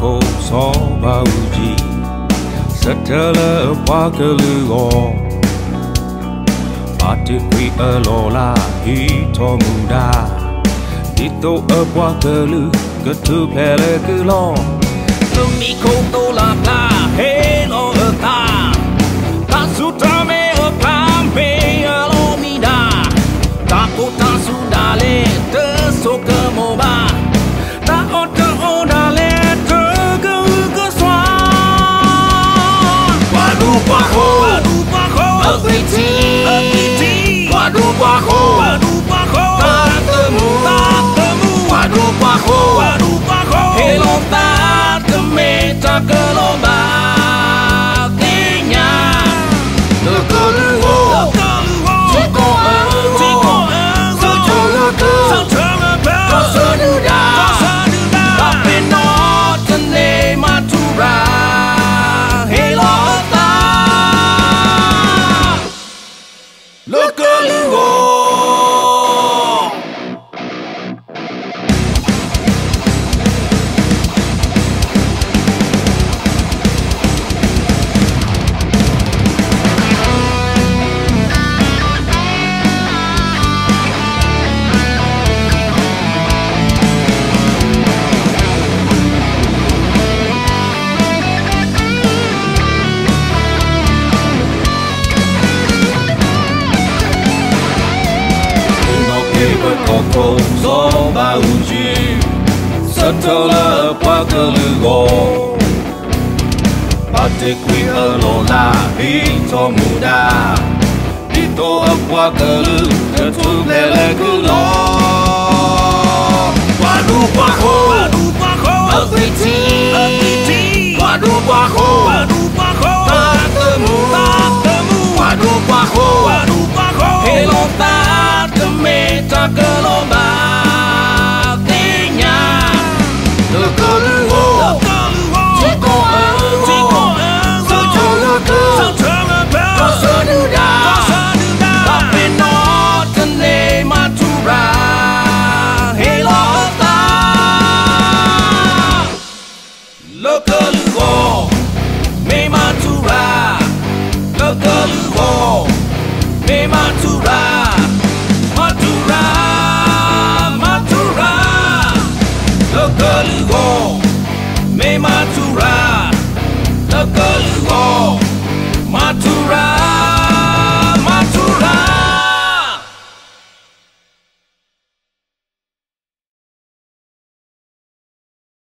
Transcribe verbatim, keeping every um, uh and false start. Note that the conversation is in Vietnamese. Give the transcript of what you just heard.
khô xó bao gì rất là qua cơ lửa ba tiết quý ở lò la hi cho mù đa đi tô ở qua cơ lửa cơ thứ plè lệ cứ lo lưng mi khô tô là la hê lo ở ta ta su ta mê ở pa mê ở lo mi đa ta cô ta su đa lê tơ số cơ mô ba ta ô tơ ô đa lê tơ cơ cơ xoa qua đu qua khô qua đu qua khô ở vị trí ở vị trí qua đu qua khô qua đu qua khô ta tơ mù ta tơ mù qua đu qua khô qua đu qua khô hê lo ta tơ mê ta cơ lo ba tê nhà tơ cơ lưu hồ chỉ có ở chỉ có ở sao cho lơ cơ sao cho lơ cơ có sơ đưa đà có sơ đưa đà ta bên nó chân nề mà tu ra hê lo ta lơ cơ lưu hồ có khô gió bao chi rất thơ là qua cơ lửa ba tê quý ở lò la đi cho mù đa đi tô ấp qua cơ lửa cơ thu lê lê cứ lo qua đu qua khô qua đu qua khô ở vị trí ở vị trí qua đu qua khô qua đu qua khô ta tơ mù ta tơ mù qua đu qua khô qua đu qua khô hê lo ta tơ mê ta cơ lo ba tê nhà tơ cơ lưu hồ chỉ có ở chỉ có ở sao cho lơ cơ sao cho lơ cơ có sơ đưa đà có sơ đưa đà ta bên nó chân nề mà tu ra hê lo ta lơ cơ lưu hồ mê mà tu ra lơ cơ lưu